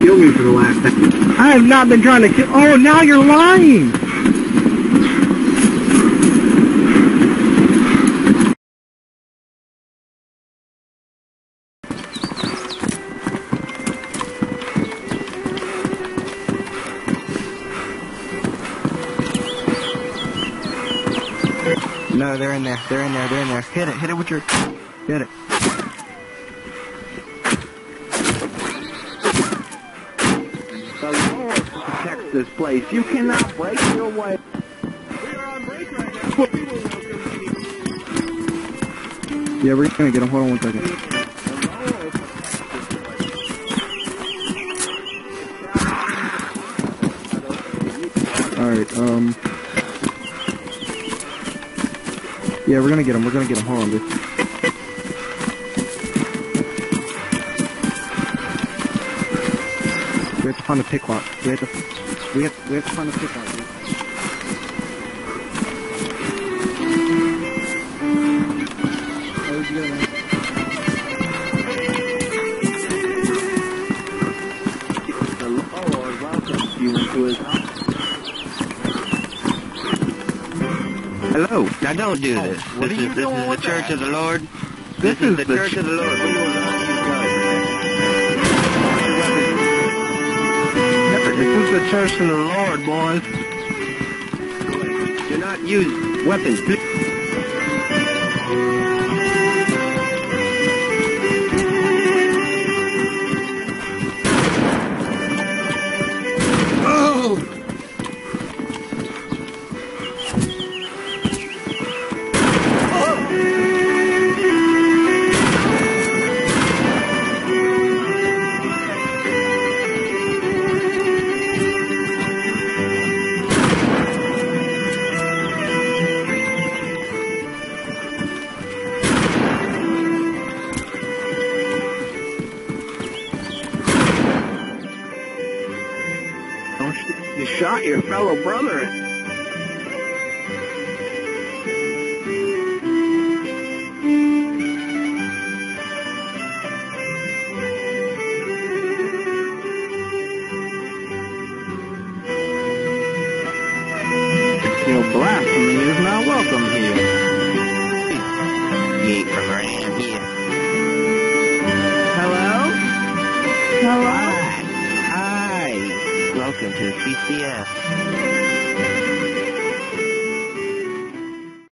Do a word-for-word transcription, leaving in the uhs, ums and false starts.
kill me for the last time. I have not been trying to kill. Oh, now you're lying. No, they're in there. They're in there. They're in there. Hit it. Hit it with your... Hit it. The Lord protects this place. You cannot break your way. We are on break right now. Yeah, we're gonna get him. Hold on one second. Alright, um... yeah, we're gonna get him. We're gonna get him. Hold on, dude. We have to find a pick lock. We have to... We have, we have to find a pick lock, dude. Where'd you go, man? The Lord welcomes you into his house. Hello. Now don't do this. This is, this is the Church of the Lord. This is the Church of the Lord. This is the Church of the Lord, boys. Do not use weapons. You shot your fellow brother. Your blasphemy is not welcome here. You ain't from around here. Hello? Hello? Hi. Hi. Welcome to C C S.